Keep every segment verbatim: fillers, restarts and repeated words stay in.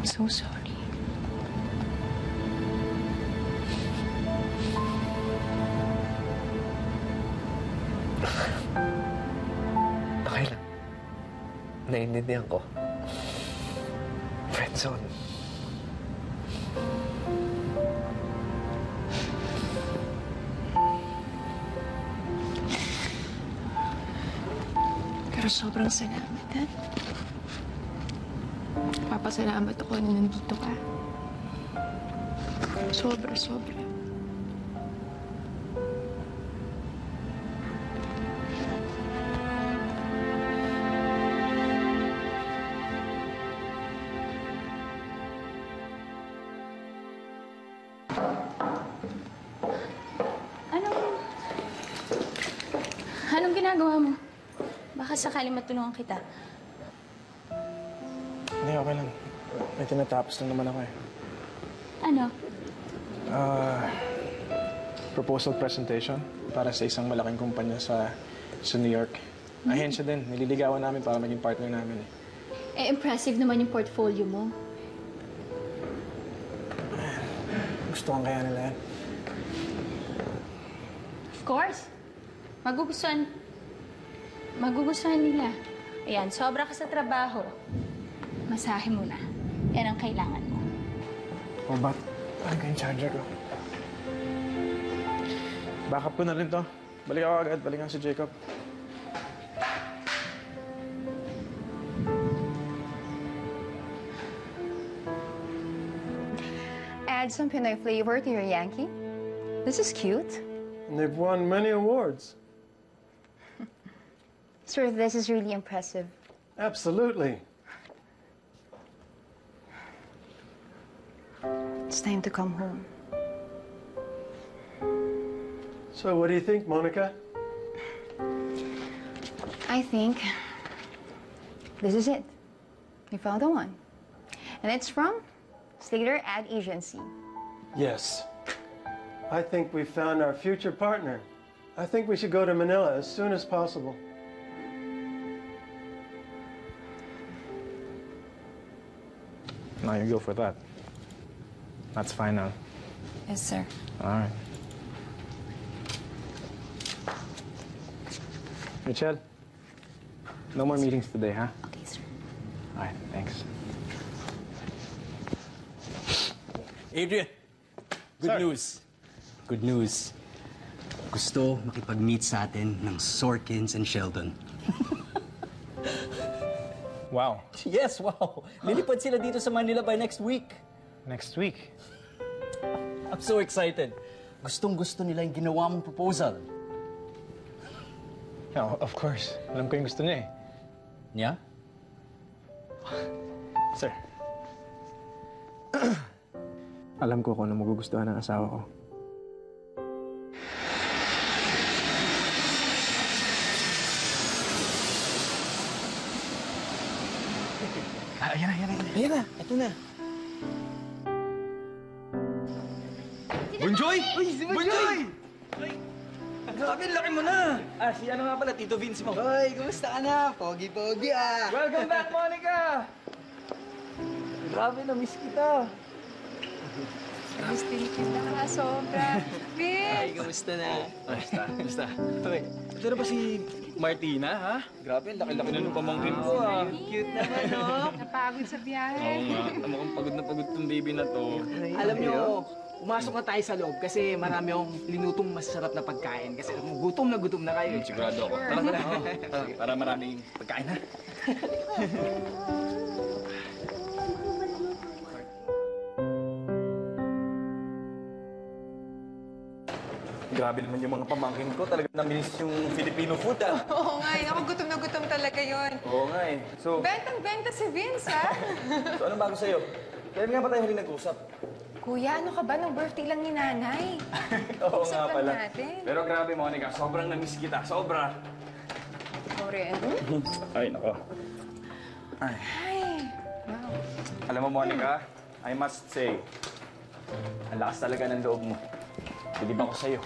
I'm so sorry. Okay lang. Naiintindihan ko. Friendzone. Pero sobrang salamat, ha? Papasalamat ako na nandito ka. Sobra, sobra. Anong... Anong ginagawa mo? Baka sakali matulungan kita. Hindi, okay lang. May tinatapos lang naman ako eh. Ano? Ah, proposal presentation para sa isang malaking kumpanya sa, sa New York. Ahensya din. Nililigawan namin para maging partner namin eh. Eh, impressive naman yung portfolio mo. Gusto kong kaya nila yan. Of course. Magugustuhan... Magugustuhan nila. Ayan, sobra ka sa trabaho. Masahe mo na. Yan ang kailangan mo. O ba't? Ano kayong charger ko? Backup ko na rin to. Balik ako agad. Balikan si Jacob. Add some Pinoy flavor to your Yankee. This is cute. And they've won many awards. Sir, this is really impressive. Absolutely. It's time to come home. So what do you think, Monica? I think this is it. We found the one. And it's from Slater Ad Agency. Yes. I think we found our future partner. I think we should go to Manila as soon as possible. No, you go for that. That's final. Yes, sir. All right. Michelle, no more meetings today, huh? Okay, sir. All right, thanks. Adrian, good Sir. news. Good news. Gusto makipag-meet sa atin ng Sorkins and Sheldon. Wow. Yes, wow. Lilipad sila dito sa Manila by next week. Next week. I'm so excited. Gustong-gusto nila yung ginawa mong proposal. No, of course. Alam ko yung gusto niya eh. Niya? Sir. Alam ko kung ano magugustuhan ng asawa ko. Ah, ayan na, ayan na. Ayan na, ito na. Bunjoy! Uy, si Bunjoy! Grabe, laki mo na! Ah, si ano nga pala, Tito Vince mo. Hoy, kumusta ka na? Pogi-pogi ah! Welcome back, Monica! Grabe, na-miss kita. Miss din kita ka, sobra. Ay, Vince! kumusta na? Basta, basta. Hoy, ito na ba si Martina, ha? Grabe, laki-laki na nung pamangkin ko, ah. Cute naman, no? Napagod sa Oo biyahe. nga, mukhang pagod na pagod tong baby na to. Alam nyo, pumasok na tayo sa loob kasi marami akong linutong masarap na pagkain. Kasi gutom na gutom na kayo. Sigurado ako. Tara, tara. Tara, para maraming pagkain, ha? Grabe naman yung mga pamangkin ko. Talagang naminis yung Filipino food, ah. Oo nga, eh. Ako gutom na gutom talaga yon. Oo nga, eh. So, Bentang-benta si Vince, ha? so anong bago sa'yo? Kailan nga ba tayo huling nag-usap? Kuya, ano ka ba? Nung birthday lang ni nanay. Oo Usap nga lang pala. natin. Pero grabe, Monica. Sobrang namiss kita. Sobra. Sorry, Ay, nako. Ay. Ay, wow. Alam mo, Monica, I must say, ang lakas talaga ng loob mo. Bilib ako sa'yo.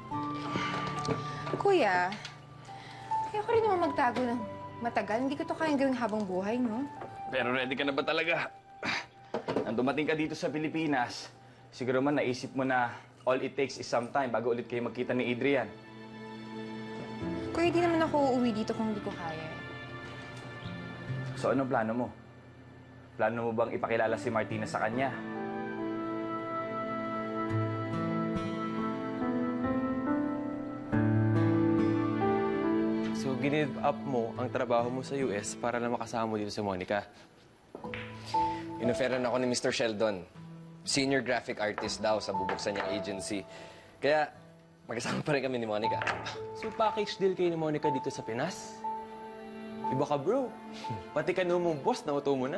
Kuya, ayoko rin naman magtago ng matagal. Hindi ko to kayang gawing habang buhay, no? Pero ready ka na ba talaga? nang dumating ka dito sa Pilipinas, siguro man naisip mo na all it takes is some time bago ulit kayo magkita ni Adrian. Kuya, di naman ako uuwi dito kung hindi ko kaya. So, anong plano mo? Plano mo bang ipakilala si Martina sa kanya? So, ginive up mo ang trabaho mo sa U S para lang makasama mo dito si Monica. Inoferan ako ni Mister Sheldon. Senior graphic artist daw sa bubuksan niyang agency. Kaya, magkasama pa rin kami ni Monica. So, package deal kayo ni Monica dito sa Pinas? Iba ka, bro. Pati ka mong boss, nauto mo na.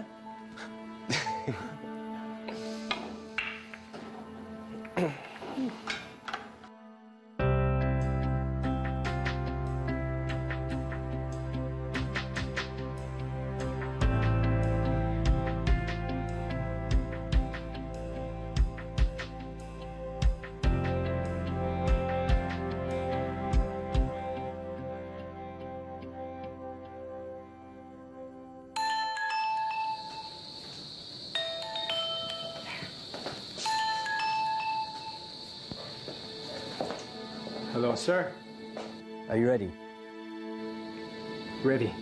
Hello, sir. Are you ready? Ready.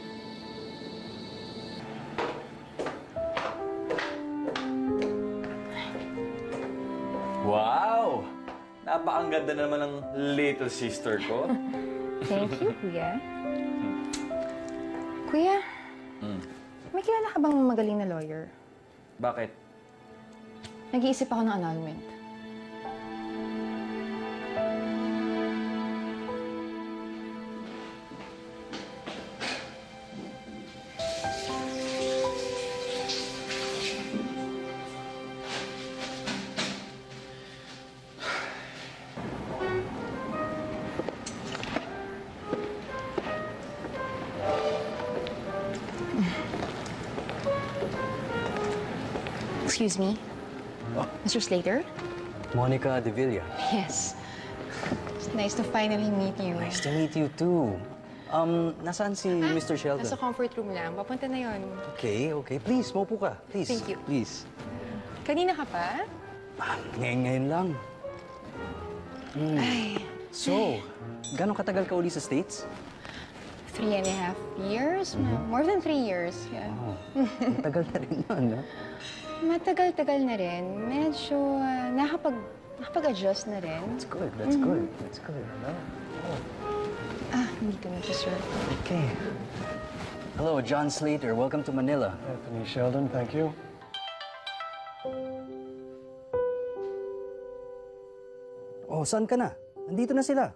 Wow! Napakaganda naman ng little sister ko. Thank you, Kuya. Kuya, may kilala ka bang magaling na lawyer? Bakit? Nag-iisip ako ng annulment. Excuse me? Mister Slater? Monica De Villa. Yes. It's nice to finally meet you. Nice to meet you too. Um, nasaan si Mister Sheldon? Nasa comfort room lang. Papunta na yon. Okay, okay. Please, maupo ka. Please. Thank you. Please. Kanina ka pa? Ah, ngayon-ngayon lang. Hmm. Ay, So, gano'ng katagal ka uli sa States? three and a half years? More than three years, yeah. Oh, matagal na rin yun, no? Matagal-tagal na rin. Medyo uh, nakapag, nakapag-adjust na rin. That's good, that's good, that's good, no? Ah, hindi ko na to, sir. Okay. Hello, John Slater. Welcome to Manila. Anthony Sheldon, thank you. Oh, saan ka na? Nandito na sila.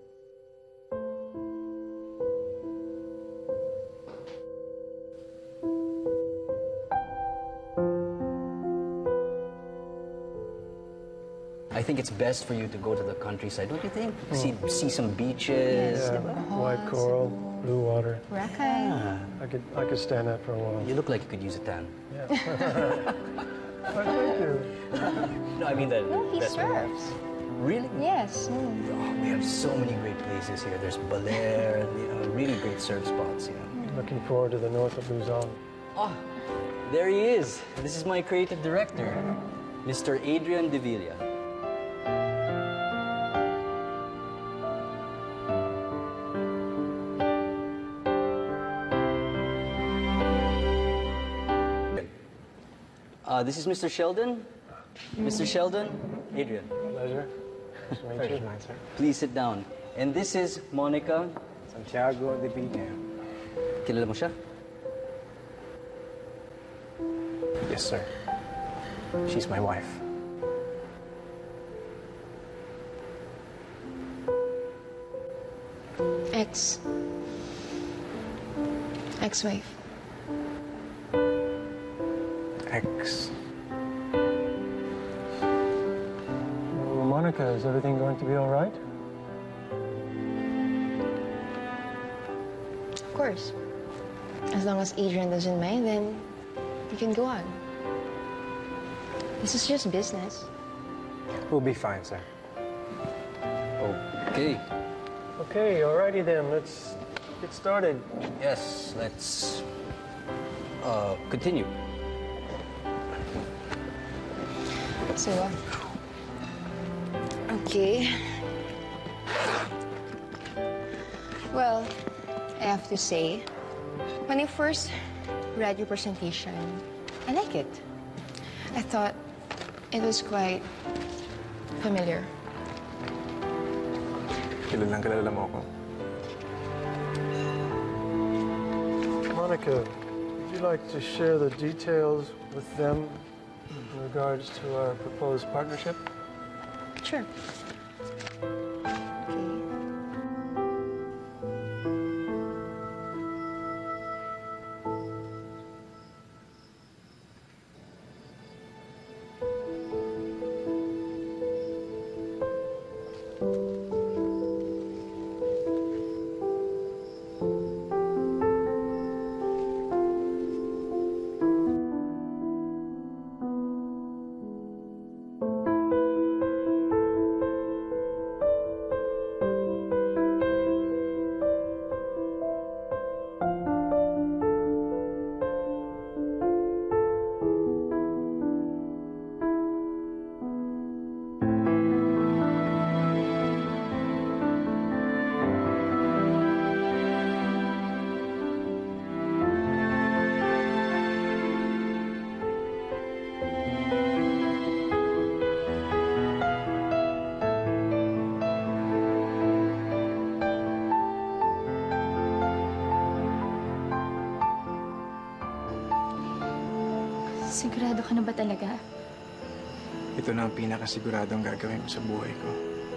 I think it's best for you to go to the countryside, don't you think? See, see some beaches. Yeah, white coral, blue water. Rakay. I could, I could stand that for a while. You look like you could use a tan. Yeah. Why, thank you. No, I mean that. No, he that's surfs. Really? Yes. mm. Oh, we have so many great places here. There's Belair, you know, really great surf spots. You know. Looking forward to the north of Luzon. Oh, there he is. This is my creative director, Mister Adrian De Villa. Uh, this is Mister Sheldon. Mister Sheldon, Adrian. Pleasure. Nice to meet you. Mine, sir. Please sit down. And this is Monica. Santiago de Villa. Kilala mo siya? Yes, sir. She's my wife. Ex. Ex-wife. Ex. Well, Monica, is everything going to be all right? Of course. As long as Adrian doesn't mind, then you can go on. This is just business. We'll be fine, sir. Okay. Okay, alrighty then. Let's get started. Yes, let's uh, continue. So, okay. Well, I have to say, when I first read your presentation, I like it. I thought it was quite familiar. Kilalang kilala mo ako. Monica, would you like to share the details with them in regards to our proposed partnership? Sure. Okay. Sigurado ka na ba talaga? Ito na ang pinakasiguradong gagawin ko sa buhay ko.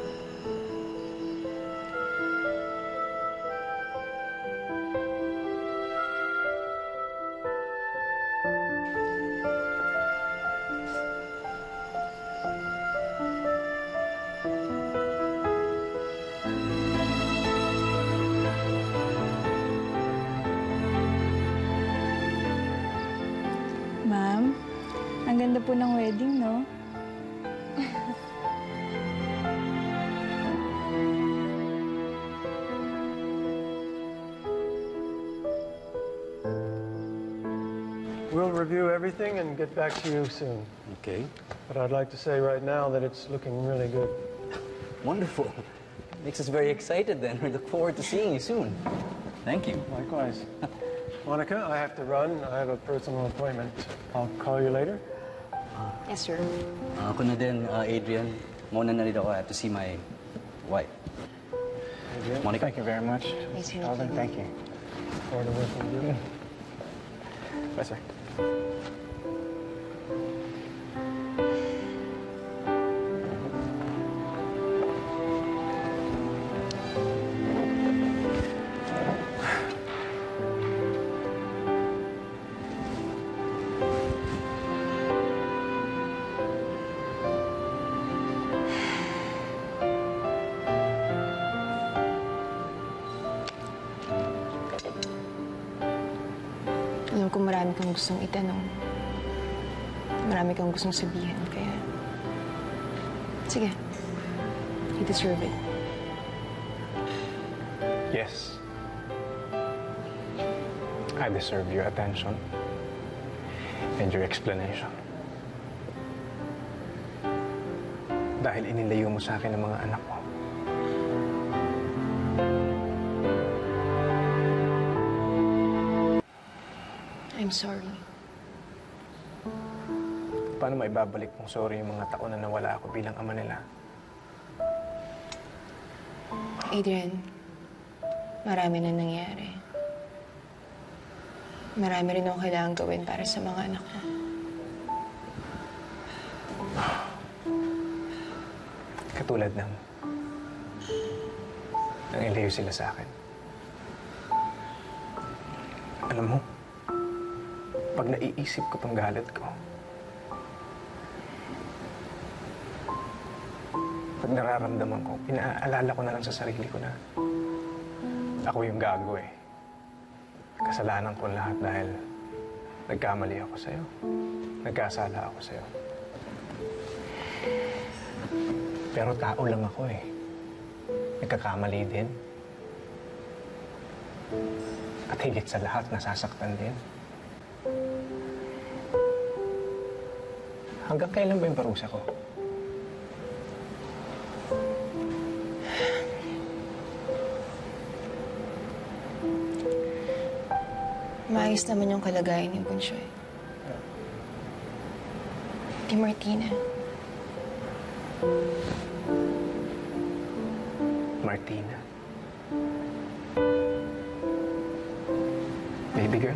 Ma'am, ang ganda po ng wedding, no? We'll review everything and get back to you soon. Okay. But I'd like to say right now that it's looking really good. Wonderful. Makes us very excited then. We look forward to seeing you soon. Thank you. Likewise. Monica, I have to run. I have a personal appointment. I'll call you later. Yes, sir. Uh, ako na din, uh, Adrian. Muna na rin ako. I have to see my wife. Adrian, Monica. Thank you very much. Nice to meet Alvin, you. thank you. forward to working with you. Bye, sir. Alam ko marami kang gustong itanong. Marami kang gustong sabihin, kaya... Sige. You deserve it. Yes. I deserve your attention and your explanation. Dahil inilayo mo sa akin ang mga anak ko. I'm sorry. Paano maibabalik mong sorry yung mga taon na nawala ako bilang ama nila? Adrian, marami na nangyari. Marami rin akong kailangan gawin para sa mga anak ko. Katulad ng... nang ilayo sila sa akin. Alam mo, pag naiisip ko tong galit ko, pag nararamdaman ko, pinaalala ko na lang sa sarili ko na ako yung gago eh. Kasalanan ko lahat dahil nagkamali ako sa'yo. Nagkasala ako sa'yo. Pero tao lang ako eh. Nagkakamali din. At higit sa lahat, nasasaktan din. Hanggang kailan ba yung parusa ko? Maayos naman yung kalagayan ni Bunsoy. Kay Martina. Martina. Baby girl?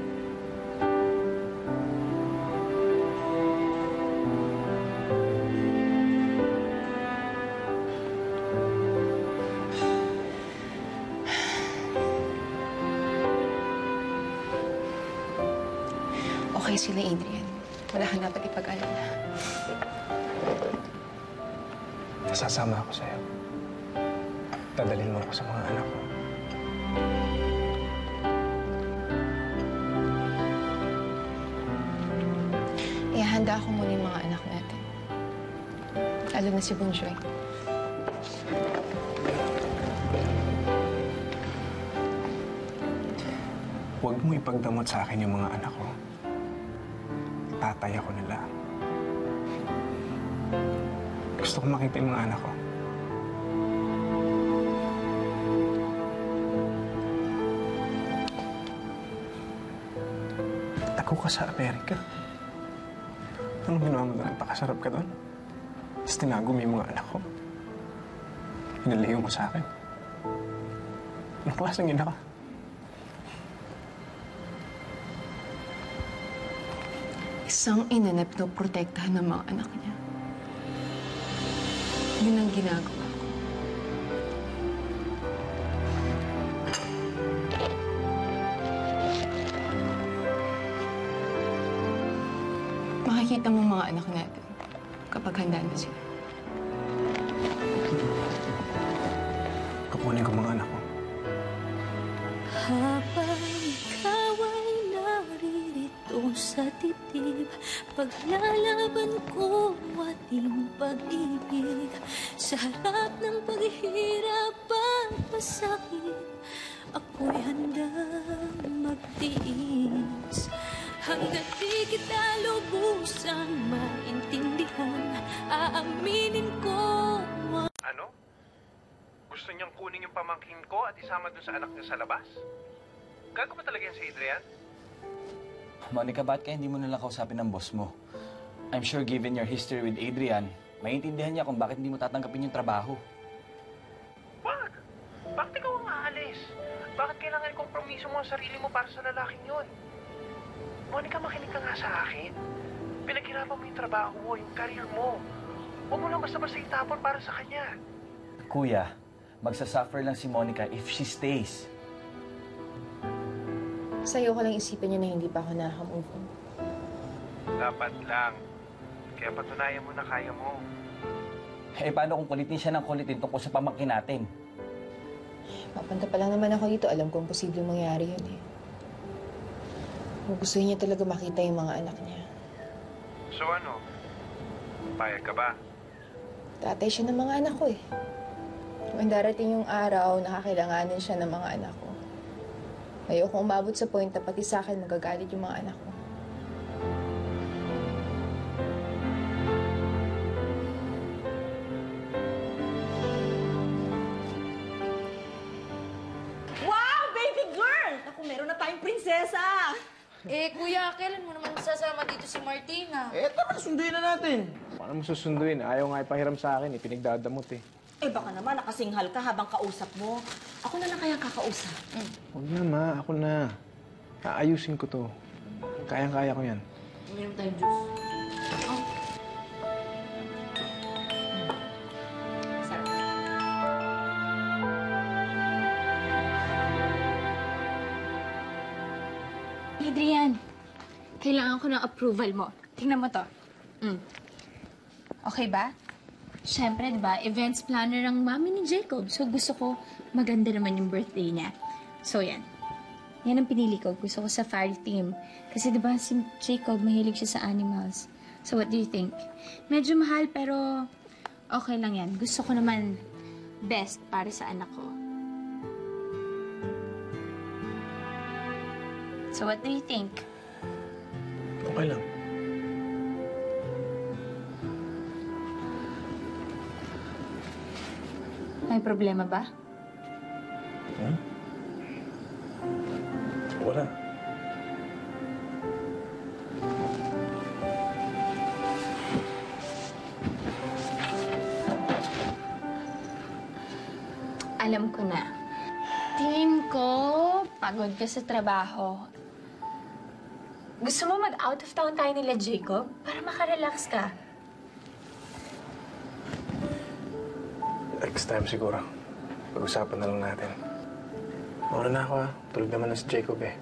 Okay sila, Adrian. Wala kang dapat ipag-alala. Nasasama ako sa'yo. Dadalhin mo ako sa mga anak ko. Ihanda ko muna yung mga anak natin. Lalo na si Bunsoy. Huwag mo ipagdamot sa akin yung mga anak ko. Tatay ako nila. Gusto ko makita yung mga anak ko. Tago ka sa Amerika. Anong ginawa mo doon? Pakasarap ka doon? Tapos tinago mo yung mga anak ko. Hinaliyo mo sa akin. Anong klaseng ina ka? Isang ina na pinoprotektahan ng mga anak niya. Yun ang ginagawa ko. Makikita mo mga anak natin kapag handa na sila. Kukunin ko mga anak ko. Habang ikaw ay naririto sa titib, paglalaban ko ating pag-ibig. Sa harap ng paghihirap at masakit, ako'y handang magtiis. Hanggat di kita lubusang maintindihan, aaminin ko. Ano? Gusto niyang kunin yung pamangkin ko at isama dun sa anak niya sa labas? Gago ba talaga yan si Adrian? Monica, ba't kaya hindi mo nalang kausapin ng boss mo? I'm sure given your history with Adrian, maintindihan niya kung bakit hindi mo tatanggapin yung trabaho. Wag! Bakit ikaw ang aalis? Bakit kailangan kompromiso mo ang sarili mo para sa lalaking yun? Monica, makinig ka nga sa akin. Pinaghirapan mo yung trabaho mo, yung career mo. Huwag mo lang basta-basta itapon para sa kanya. Kuya, magsasuffer lang si Monica if she stays. Sa'yo ko lang isipin niya na hindi pa ako nakaka-move on. Dapat lang. Kaya patunayan mo na kaya mo. Eh, paano kung kulitin siya ng kulitin tungkol sa pamangkin natin? Papunta pa lang naman ako dito. Alam kong posibleng mangyari yun eh. Gusto niya talaga makita yung mga anak niya. So ano? Payag ka ba? Tatay siya ng mga anak ko eh. Kung darating yung araw, nakakailanganin siya ng mga anak ko. Ayokong umabot sa point na pati sa akin magagalit yung mga anak ko. Wow, baby girl! Naku, meron na tayong prinsesa! Eh, kuya, kailan mo naman sasama dito si Martina? Eh, tara, sunduin na natin. Paano mo susunduin? Ayaw nga ipahiram sa akin, eh. Pinagdadamot eh. Eh, baka naman nakasinghal ka habang kausap mo. Ako na lang kaya kakausap. Mm. Huwag na, ma. Ako na. Aayusin ko to. Kayang-kaya ko yan. Uminom tayong juice. Oh. Sarap. Adrian, kailangan ko ng approval mo. Tingnan mo to. Mm. Okay ba? Siyempre, di ba, events planner ang mami ni Jacob. So, gusto ko maganda naman yung birthday niya. So, yan. Yan ang pinili ko. Gusto ko safari theme. Kasi, di ba, si Jacob, mahilig siya sa animals. So, what do you think? Medyo mahal, pero okay lang yan. Gusto ko naman best para sa anak ko. So, what do you think? Okay lang. May problema ba? Hmm? Wala. Alam ko na. Tingin ko, pagod ka sa trabaho. Gusto mo mag-out of town tayo nila, Jacob? Para makarelax ka. Next time siguro. Pag-usapan na lang natin. Mauna na ako ha. Tulog naman na si Jacob eh.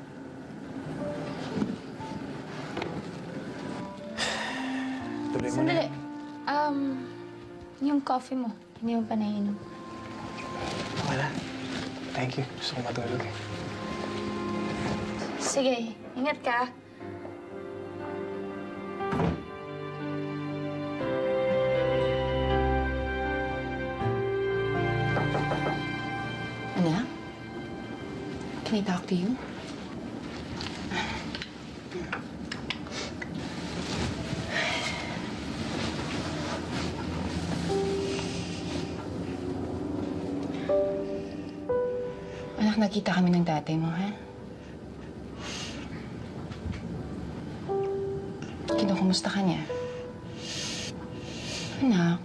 Tuloy mo na. Sandali. Um, yung coffee mo, hindi mo pa naiinom. Wala. Thank you. Gusto ko matulog eh. Sige, ingat ka. Anak? Can I talk to you? Anak, nakita kami ng tatay mo, ha? Kinukumusta ka niya? Anak,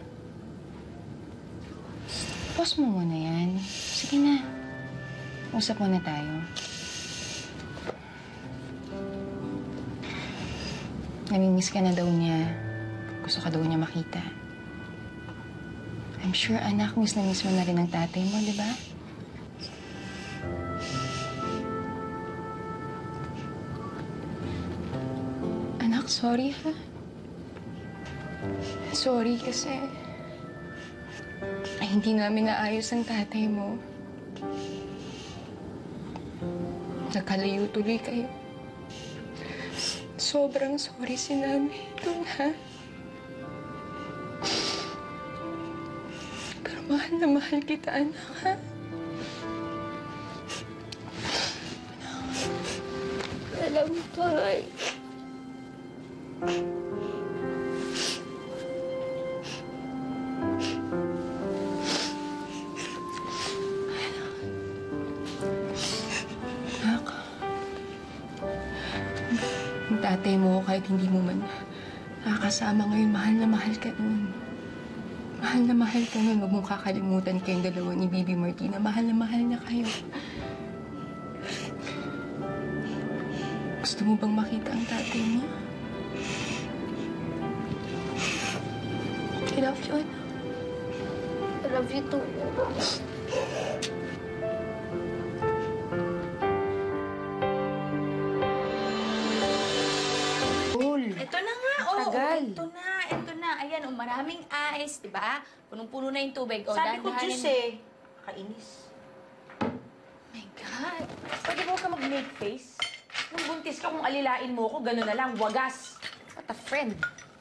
pause mo muna yan. Sige na. Usap muna tayo. Namimiss ka na daw niya. Gusto ka daw niya makita. I'm sure, anak, miss na miss mo na rin ang tatay mo, di ba? Anak, sorry ha. Sorry kasi ay, hindi namin naayos ang tatay mo. Nakalayo tuloy kayo. Sobrang sorry si Nami doon, ha? Pero mahal na mahal kita, anak, ha? Alam mo, Tay. Anak, ang tatay mo, kahit hindi mo man nakakasama ngayon, mahal na mahal ka nun. Mahal na mahal ka nun. Huwag mong kakalimutan kayong dalawa ni Bibi Martina. Mahal na mahal na kayo. Gusto mo bang makita ang tatay mo? I love you, anak. I love you too. Ito na nga, oh. Tagal. Ito na, ito na. Ayan, oh, maraming ice, di ba? Punong-puno na yung tubig. Oh, Sabi ko dahan-dahanin juice mo. eh. Kainis. My God. Pwede mo ka mag-make face? Nung buntis ka, kung alilain mo ko, gano'n na lang, wagas. What a friend.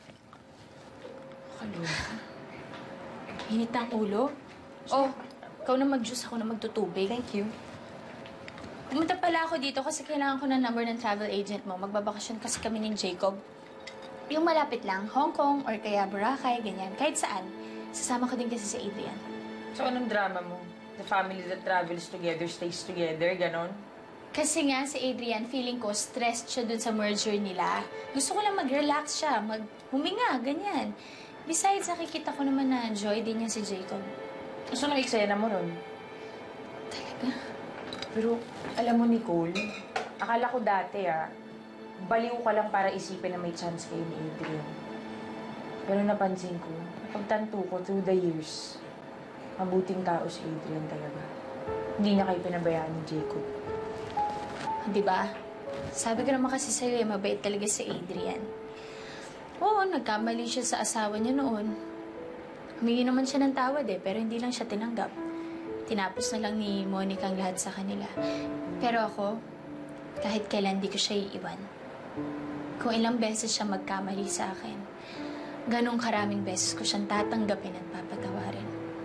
Kaloka. Init ang ulo. Oh, ikaw na mag-juice, ako na magtutubig. Thank you. Pumunta pala ako dito kasi kailangan ko ng number ng travel agent mo. Magbabakasyon kasi kami ni Jacob. Yung malapit lang, Hong Kong or kaya Boracay, ganyan. Kahit saan. Sasama ko din kasi si Adrian. So, anong drama mo? The family that travels together stays together, ganon? Kasi nga, si Adrian, feeling ko, stressed siya dun sa merger nila. Gusto ko lang mag-relax siya, mag-huminga, ganyan. Besides, nakikita ko naman na joy din niya si Jacob. Gusto nang eksena mo nun? Talaga? Pero, alam mo, Nicole, akala ko dati, ah, baliw ka lang para isipin na may chance kayo ni Adrian. Pero napansin ko, napagtanto ko through the years, mabuting tao si Adrian talaga. Hindi na kayo pinabayaan ni Jacob. Di ba? Sabi ko naman kasi sa'yo, eh, mabait talaga si Adrian. Oo, nagkamali siya sa asawa niya noon. Humingi naman siya ng tawad eh, pero hindi lang siya tinanggap. Tinapos na lang ni Monica ang lahat sa kanila. Pero ako, kahit kailan di ko siya iiwan. Kung ilang beses siya magkamali sa akin, ganong karaming beses ko siyang tatanggapin at papatawarin.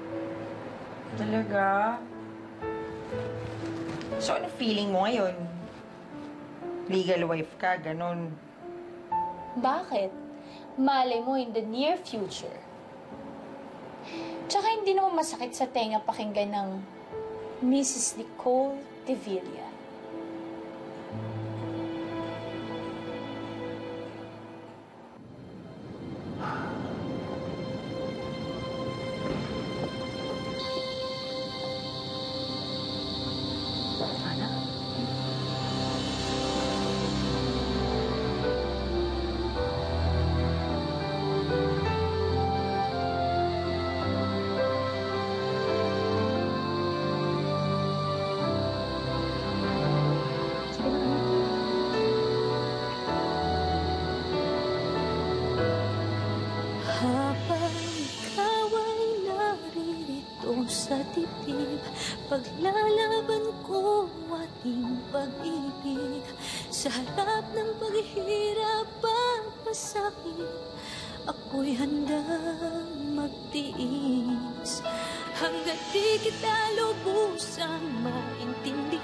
Talaga? So, ano feeling mo ngayon? Legal wife ka, ganon. Bakit? Malay mo in the near future. Tsaka hindi naman masakit sa tenga pakinggan ng Missus Nicole de Villa. Habang ikaw ay naririto sa dibdib, paglalaban ko ating pag-ibig. Sa harap ng paghihirap at pasakit, ako'y handang magtiis. Hanggat di kita lubusang maintindihan,